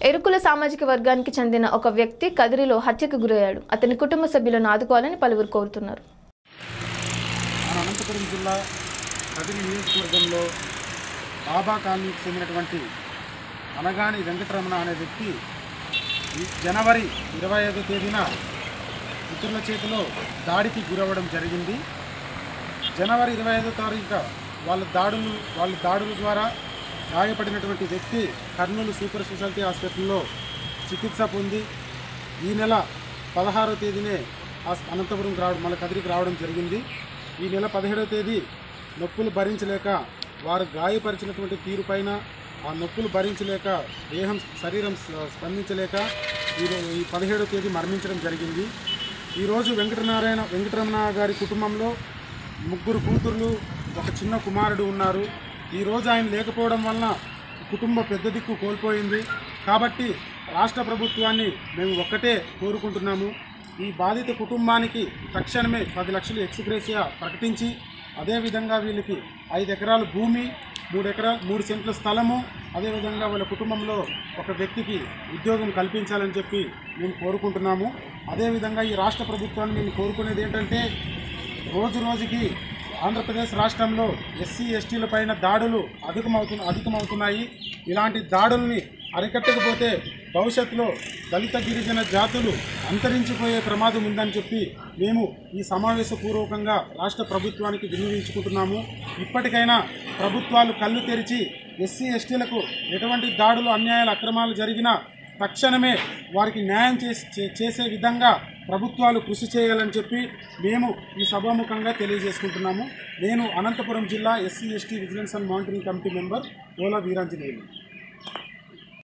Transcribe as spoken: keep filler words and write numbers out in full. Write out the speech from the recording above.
ఎరుకుల సామాజిక వర్గానికి చెందిన ఒక వ్యక్తి కదిరిలో హత్యకు గురయ్యాడు. అతని కుటుంబ సభ్యులను ఆదుకోవాలని పలువురు కోరుతున్నారు. అనంతపురం జిల్లా కదిరి నియోజకవర్గంలో బాబా కాలనీకి చెందినటువంటి అనగాని వెంకటరమణ అనే వ్యక్తి జనవరి ఇరవై ఐదో తేదీన ఇతరుల చేతిలో దాడికి గురవ్వడం జరిగింది. జనవరి ఇరవై ఐదో తారీఖు వాళ్ళ దాడులు వాళ్ళ దాడుల ద్వారా గాయపడినటువంటి వ్యక్తి కర్నూలు సూపర్ స్పెషాలిటీ హాస్పిటల్లో చికిత్స పొంది ఈ నెల పదహారో తేదీనే అనంతపురం రావడం మళ్ళీ కదిరికి రావడం జరిగింది. ఈ నెల పదిహేడవ తేదీ నొప్పులు భరించలేక వారు గాయపరిచినటువంటి తీరుపైన ఆ నొప్పులు భరించలేక దేహం శరీరం స్పందించలేక ఈ ఈ పదిహేడవ తేదీ మరణించడం జరిగింది. ఈరోజు వెంకటనారాయణ వెంకటరమణ గారి కుటుంబంలో ముగ్గురు కూతుర్లు ఒక చిన్న కుమారుడు ఉన్నారు. ఈరోజు ఆయన లేకపోవడం వలన కుటుంబ పెద్ద దిక్కు కోల్పోయింది. కాబట్టి రాష్ట్ర ప్రభుత్వాన్ని మేము ఒక్కటే కోరుకుంటున్నాము, ఈ బాధిత కుటుంబానికి తక్షణమే పది లక్షలు ఎక్స్గ్రేషియా ప్రకటించి అదేవిధంగా వీళ్ళకి ఐదు ఎకరాల భూమి, మూడు ఎకరాల మూడు సెంట్ల స్థలము, అదేవిధంగా వాళ్ళ కుటుంబంలో ఒక వ్యక్తికి ఉద్యోగం కల్పించాలని చెప్పి మేము కోరుకుంటున్నాము. అదేవిధంగా ఈ రాష్ట్ర ప్రభుత్వాన్ని మేము కోరుకునేది ఏంటంటే, రోజు రోజుకి ఆంధ్రప్రదేశ్ రాష్ట్రంలో ఎస్సీ ఎస్టీల పైన దాడులు అధికమవుతు అధికమవుతున్నాయి. ఇలాంటి దాడుల్ని అరికట్టకపోతే భవిష్యత్తులో దళిత గిరిజన జాతులు అంతరించిపోయే ప్రమాదం ఉందని చెప్పి మేము ఈ సమావేశపూర్వకంగా రాష్ట్ర ప్రభుత్వానికి వినియోగించుకుంటున్నాము. ఇప్పటికైనా ప్రభుత్వాలు కళ్ళు తెరిచి ఎస్సీ ఎస్టీలకు ఎటువంటి దాడులు, అన్యాయాలు, అక్రమాలు జరిగినా తక్షణమే వారికి న్యాయం చేసే విధంగా ప్రభుత్వాలు కృషి చేయాలని చెప్పి మేము ఈ సభాముఖంగా తెలియజేసుకుంటున్నాము. నేను అనంతపురం జిల్లా SC ST vigilance and monitoring committee member Ola Veeranjaneyulu.